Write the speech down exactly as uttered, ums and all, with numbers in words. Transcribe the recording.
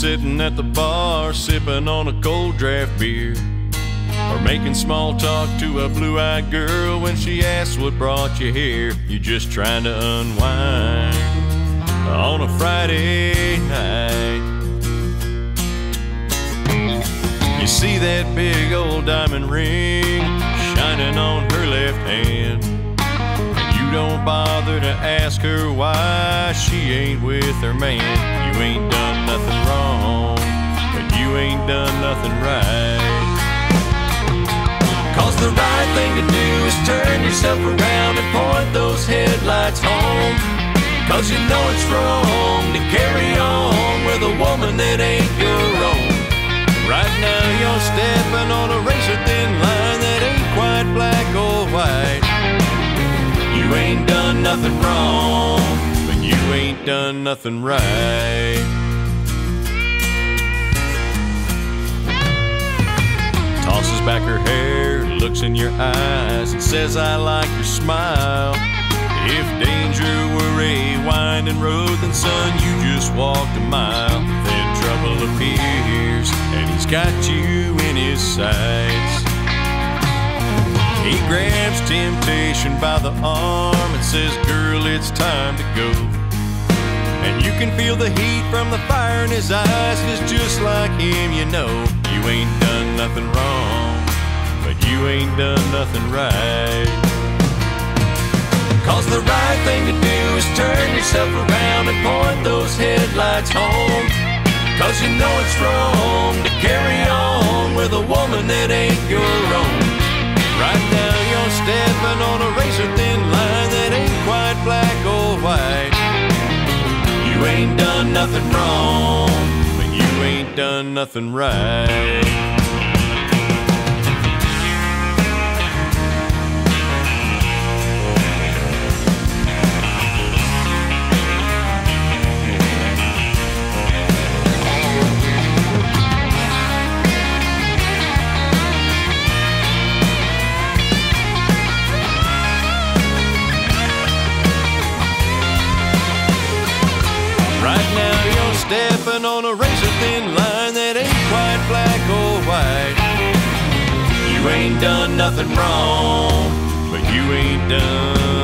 sitting at the bar sipping on a cold draft beer, or making small talk to a blue-eyed girl when she asks what brought you here. You're just trying to unwind on a Friday night. You see that big old diamond ring shining on her left hand, and you don't bother to ask her why she ain't with her man. You ain't done nothing wrong, but you ain't done nothing right. Cause the right thing to do is turn yourself around and point those headlights home. Cause you know it's wrong to carry on with a woman that ain't your own. Right now you're stepping on a razor-thin line that ain't quite black or white. You ain't done nothing wrong, but you ain't done nothing right. Tosses back her hair, looks in your eyes, and says, I like your smile. If danger were a winding road, then son, you just walked a mile. Then trouble appears, and he's got you in his sights. He grabs temptation by the arm and says, girl, it's time to go. And you can feel the heat from the fire in his eyes, 'cause just like him, you know you ain't done nothing wrong, but you ain't done nothing right. Cause the right thing to do is turn yourself around and point those headlights home. Cause you know it's wrong to carry on with a woman that ain't your own. Right now you're stepping on a razor-thin line that ain't quite black or white. You ain't done nothing wrong, but you ain't done nothing right. Right now you're stepping on a razor-thin line that ain't quite black or white. You ain't done nothing wrong, but you ain't done